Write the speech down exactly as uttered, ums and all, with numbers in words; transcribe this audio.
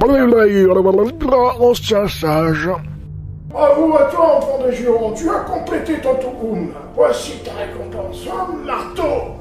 On se tient sage. Bravo à toi, enfant de Jurons, tu as complété ton Toukoum. Voici ta récompense, un marteau.